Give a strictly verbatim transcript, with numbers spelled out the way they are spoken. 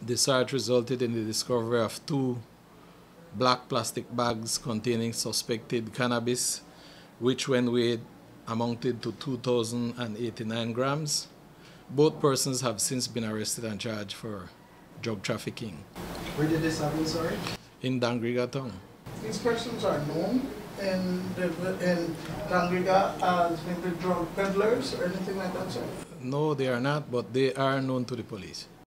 The search resulted in the discovery of two black plastic bags containing suspected cannabis, which when weighed amounted to two thousand eighty-nine grams. Both persons have since been arrested and charged for drug trafficking. Where did this happen, sorry? In Dangriga town. These persons are known in, in Dangriga as maybe drug peddlers or anything like that, sir? No, they are not, but they are known to the police.